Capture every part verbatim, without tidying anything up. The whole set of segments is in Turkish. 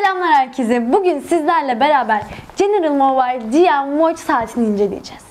Selamlar herkese. Bugün sizlerle beraber General Mobile G M Watch saatini inceleyeceğiz.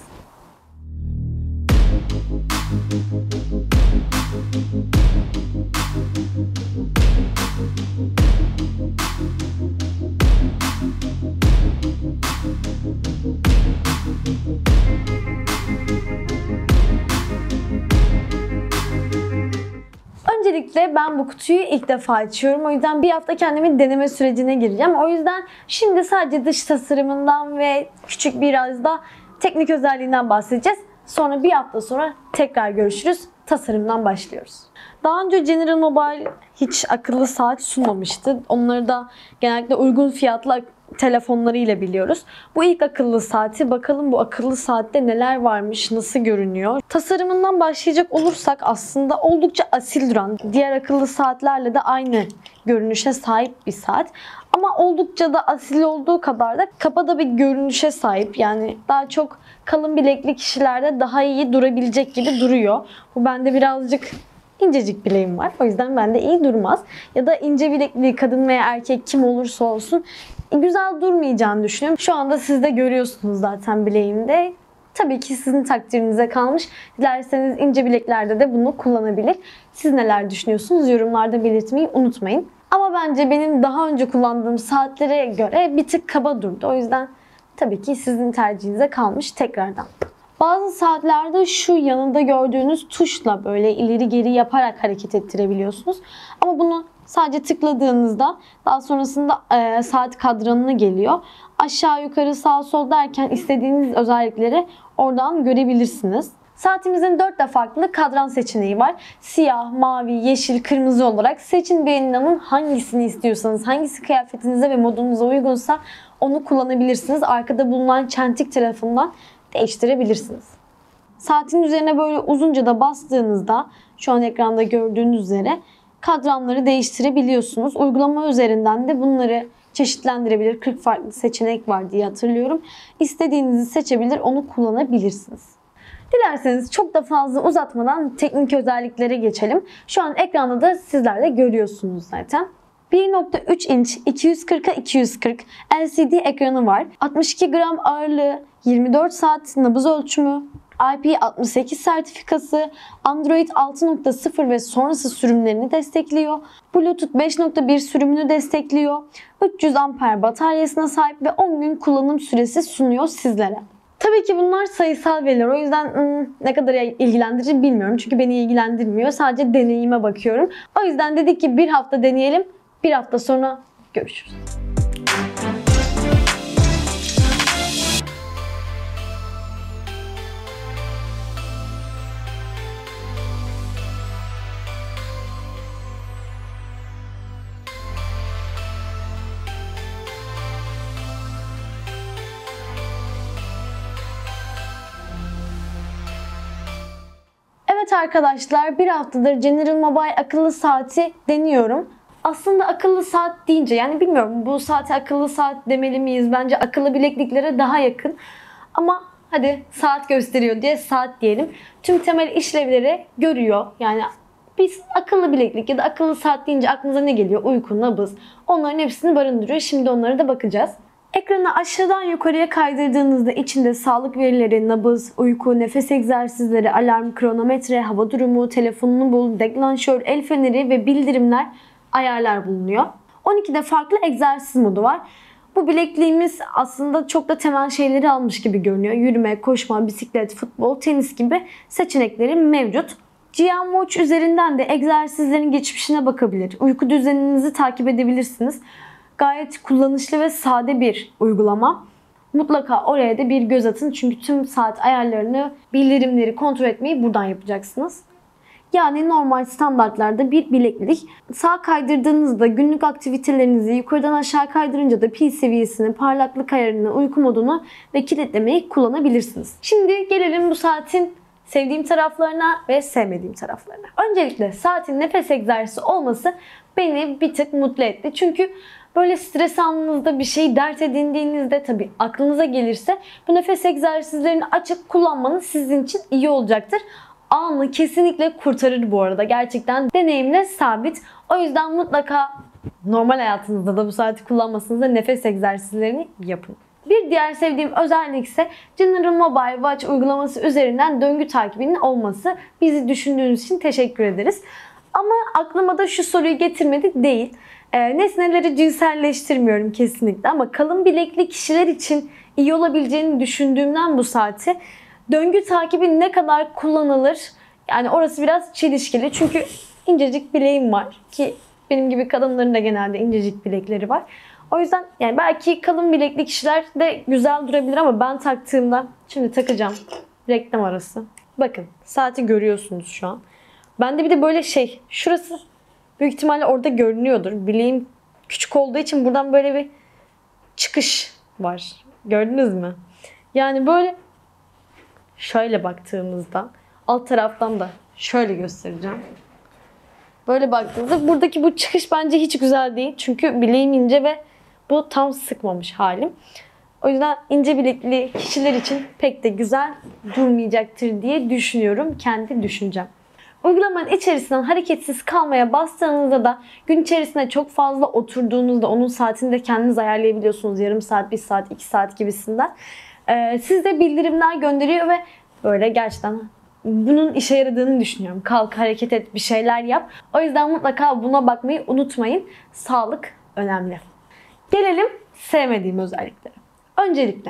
Öncelikle ben bu kutuyu ilk defa açıyorum. O yüzden bir hafta kendimi deneme sürecine gireceğim. O yüzden şimdi sadece dış tasarımından ve küçük biraz da teknik özelliğinden bahsedeceğiz. Sonra bir hafta sonra tekrar görüşürüz. Tasarımdan başlıyoruz. Daha önce General Mobile hiç akıllı saat sunmamıştı. Onları da genellikle uygun fiyatlı telefonlarıyla biliyoruz. Bu ilk akıllı saati. Bakalım bu akıllı saatte neler varmış, nasıl görünüyor. Tasarımından başlayacak olursak aslında oldukça asil duran, diğer akıllı saatlerle de aynı görünüşe sahip bir saat. Ama oldukça da asil olduğu kadar da kaba bir görünüşe sahip. Yani daha çok kalın bilekli kişilerde daha iyi durabilecek gibi duruyor. Bu bende birazcık İncecik bileğim var. O yüzden bende iyi durmaz. Ya da ince bilekli kadın veya erkek kim olursa olsun güzel durmayacağını düşünüyorum. Şu anda siz de görüyorsunuz zaten bileğimde. Tabii ki sizin takdirinize kalmış. Dilerseniz ince bileklerde de bunu kullanabilir. Siz neler düşünüyorsunuz? Yorumlarda belirtmeyi unutmayın. Ama bence benim daha önce kullandığım saatlere göre bir tık kaba durdu. O yüzden tabii ki sizin tercihinize kalmış tekrardan. Bazı saatlerde şu yanında gördüğünüz tuşla böyle ileri geri yaparak hareket ettirebiliyorsunuz. Ama bunu sadece tıkladığınızda daha sonrasında e, saat kadranına geliyor. Aşağı yukarı sağ sol derken istediğiniz özellikleri oradan görebilirsiniz. Saatimizin dört de farklı kadran seçeneği var. Siyah, mavi, yeşil, kırmızı olarak seçin, beğenin, hangisini istiyorsanız, hangisi kıyafetinize ve modunuza uygunsa onu kullanabilirsiniz. Arkada bulunan çentik tarafından değiştirebilirsiniz. Saatin üzerine böyle uzunca da bastığınızda şu an ekranda gördüğünüz üzere kadranları değiştirebiliyorsunuz. Uygulama üzerinden de bunları çeşitlendirebilir. kırk farklı seçenek var diye hatırlıyorum. İstediğinizi seçebilir, onu kullanabilirsiniz. Dilerseniz çok da fazla uzatmadan teknik özelliklere geçelim. Şu an ekranda da sizler de görüyorsunuz zaten. bir nokta üç inç iki yüz kırka iki yüz kırk L C D ekranı var. altmış iki gram ağırlığı, yirmi dört saat nabız ölçümü, I P altmış sekiz sertifikası, Android altı nokta sıfır ve sonrası sürümlerini destekliyor. Bluetooth beş nokta bir sürümünü destekliyor. üç yüz amper bataryasına sahip ve on gün kullanım süresi sunuyor sizlere. Tabii ki bunlar sayısal veriler. O yüzden ım, ne kadar ilgilendirici bilmiyorum. Çünkü beni ilgilendirmiyor. Sadece deneyime bakıyorum. O yüzden dedik ki bir hafta deneyelim. Bir hafta sonra görüşürüz. Evet arkadaşlar, bir haftadır General Mobile akıllı saati deniyorum. Aslında akıllı saat deyince, yani bilmiyorum bu saate akıllı saat demeli miyiz? Bence akıllı bilekliklere daha yakın. Ama hadi saat gösteriyor diye saat diyelim. Tüm temel işlevleri görüyor. Yani biz akıllı bileklik ya da akıllı saat deyince aklınıza ne geliyor? Uyku, nabız. Onların hepsini barındırıyor. Şimdi onlara da bakacağız. Ekranı aşağıdan yukarıya kaydırdığınızda içinde sağlık verileri, nabız, uyku, nefes egzersizleri, alarm, kronometre, hava durumu, telefonunu bul, deklanşör, el feneri ve bildirimler, ayarlar bulunuyor. on ikide farklı egzersiz modu var. Bu bilekliğimiz aslında çok da temel şeyleri almış gibi görünüyor. Yürüme, koşma, bisiklet, futbol, tenis gibi seçenekleri mevcut. G M Watch üzerinden de egzersizlerin geçmişine bakabilir. Uyku düzeninizi takip edebilirsiniz. Gayet kullanışlı ve sade bir uygulama. Mutlaka oraya da bir göz atın. Çünkü tüm saat ayarlarını, bildirimleri kontrol etmeyi buradan yapacaksınız. Yani normal standartlarda bir bileklik. Sağ kaydırdığınızda günlük aktivitelerinizi, yukarıdan aşağı kaydırınca da pil seviyesini, parlaklık ayarını, uyku modunu ve kilitlemeyi kullanabilirsiniz. Şimdi gelelim bu saatin sevdiğim taraflarına ve sevmediğim taraflarına. Öncelikle saatin nefes egzersizi olması beni bir tık mutlu etti. Çünkü böyle stres anınızda bir şey dert edindiğinizde tabii aklınıza gelirse bu nefes egzersizlerini açıp kullanmanız sizin için iyi olacaktır. Anı kesinlikle kurtarır bu arada. Gerçekten deneyimle sabit. O yüzden mutlaka normal hayatınızda da bu saati kullanmasınızda nefes egzersizlerini yapın. Bir diğer sevdiğim özellik ise General Mobile Watch uygulaması üzerinden döngü takibinin olması. Bizi düşündüğünüz için teşekkür ederiz. Ama aklıma da şu soruyu getirmedi değil. E, nesneleri cinselleştirmiyorum kesinlikle ama kalın bilekli kişiler için iyi olabileceğini düşündüğümden bu saati döngü takibi ne kadar kullanılır? Yani orası biraz çelişkili. Çünkü incecik bileğim var ki benim gibi kadınların da genelde incecik bilekleri var. O yüzden yani belki kalın bilekli kişiler de güzel durabilir ama ben taktığımda, şimdi takacağım, reklam arası. Bakın saati görüyorsunuz şu an. Bende bir de böyle şey, şurası büyük ihtimalle orada görünüyordur. Bileğim küçük olduğu için buradan böyle bir çıkış var. Gördünüz mü? Yani böyle şöyle baktığımızda alt taraftan da şöyle göstereceğim. Böyle baktığınızda buradaki bu çıkış bence hiç güzel değil. Çünkü bileğim ince ve bu tam sıkmamış halim. O yüzden ince bilekli kişiler için pek de güzel durmayacaktır diye düşünüyorum. Kendi düşüncem. Uygulamanın içerisinden hareketsiz kalmaya bastığınızda da gün içerisinde çok fazla oturduğunuzda onun saatini de kendiniz ayarlayabiliyorsunuz. Yarım saat, bir saat, iki saat gibisinden. Ee, size bildirimler gönderiyor ve böyle gerçekten bunun işe yaradığını düşünüyorum. Kalk, hareket et, bir şeyler yap. O yüzden mutlaka buna bakmayı unutmayın. Sağlık önemli. Gelelim sevmediğim özelliklere. Öncelikle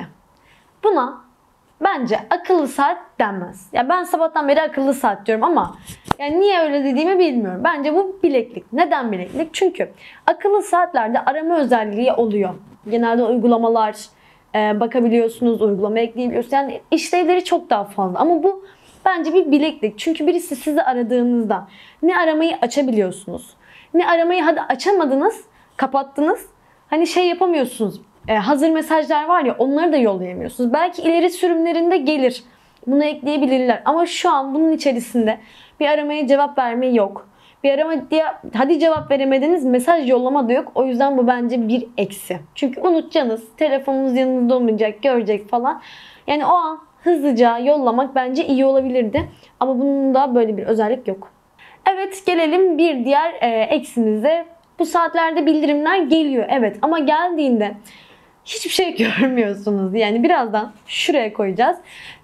buna bence akıllı saat denmez. Ya ben sabahtan beri akıllı saat diyorum ama yani niye öyle dediğimi bilmiyorum. Bence bu bileklik. Neden bileklik? Çünkü akıllı saatlerde arama özelliği oluyor. Genelde uygulamalar e, bakabiliyorsunuz, uygulama ekleyebiliyorsunuz. Yani işlevleri çok daha fazla. Ama bu bence bir bileklik. Çünkü birisi sizi aradığınızda ne aramayı açabiliyorsunuz, ne aramayı hadi açamadınız, kapattınız. Hani şey yapamıyorsunuz. E, hazır mesajlar var ya, onları da yollayamıyorsunuz. Belki ileri sürümlerinde gelir. Bunu ekleyebilirler. Ama şu an bunun içerisinde bir aramaya cevap verme yok. Bir arama diye hadi cevap veremediniz, mesaj yollama da yok. O yüzden bu bence bir eksi. Çünkü unutacaksınız. Telefonunuz yanınızda olmayacak, görecek falan. Yani o an hızlıca yollamak bence iyi olabilirdi. Ama bunun da böyle bir özellik yok. Evet, gelelim bir diğer e, eksimize. Bu saatlerde bildirimler geliyor. Evet, ama geldiğinde hiçbir şey görmüyorsunuz. Yani birazdan şuraya koyacağız.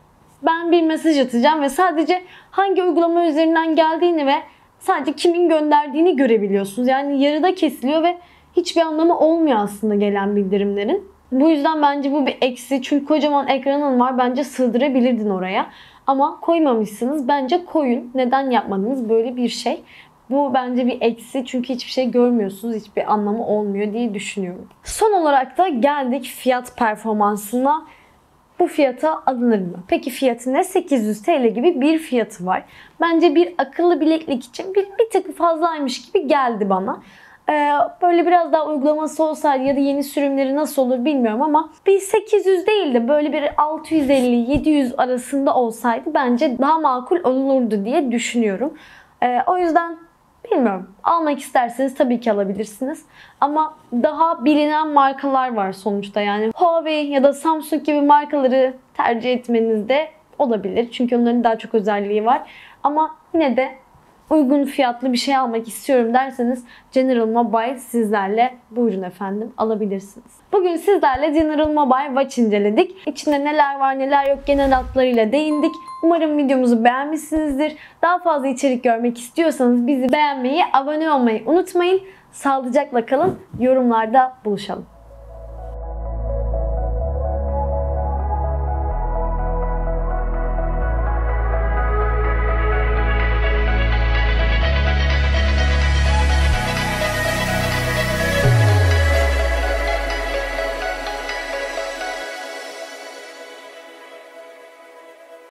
Ben bir mesaj atacağım ve sadece hangi uygulama üzerinden geldiğini ve sadece kimin gönderdiğini görebiliyorsunuz. Yani yarıda kesiliyor ve hiçbir anlamı olmuyor aslında gelen bildirimlerin. Bu yüzden bence bu bir eksi. Çünkü kocaman ekranın var. Bence sığdırabilirdin oraya. Ama koymamışsınız. Bence koyun. Neden yapmadınız böyle bir şey? Bu bence bir eksi. Çünkü hiçbir şey görmüyorsunuz. Hiçbir anlamı olmuyor diye düşünüyorum. Son olarak da geldik fiyat performansına. Bu fiyata alınır mı? Peki fiyatı ne? sekiz yüz TL gibi bir fiyatı var. Bence bir akıllı bileklik için bir, bir tık fazlaymış gibi geldi bana. Ee, böyle biraz daha uygulaması olsaydı ya da yeni sürümleri nasıl olur bilmiyorum ama bir sekiz yüz değil de böyle bir altı yüz elli yedi yüz arasında olsaydı bence daha makul olurdu diye düşünüyorum. Ee, o yüzden bilmiyorum. Almak isterseniz tabii ki alabilirsiniz. Ama daha bilinen markalar var sonuçta. Yani Huawei ya da Samsung gibi markaları tercih etmeniz de olabilir. Çünkü onların daha çok özelliği var. Ama yine de uygun fiyatlı bir şey almak istiyorum derseniz General Mobile sizlerle, buyurun efendim, alabilirsiniz. Bugün sizlerle General Mobile Watch inceledik. İçinde neler var neler yok genel hatlarıyla değindik. Umarım videomuzu beğenmişsinizdir. Daha fazla içerik görmek istiyorsanız bizi beğenmeyi, abone olmayı unutmayın. Sağlıcakla kalın. Yorumlarda buluşalım.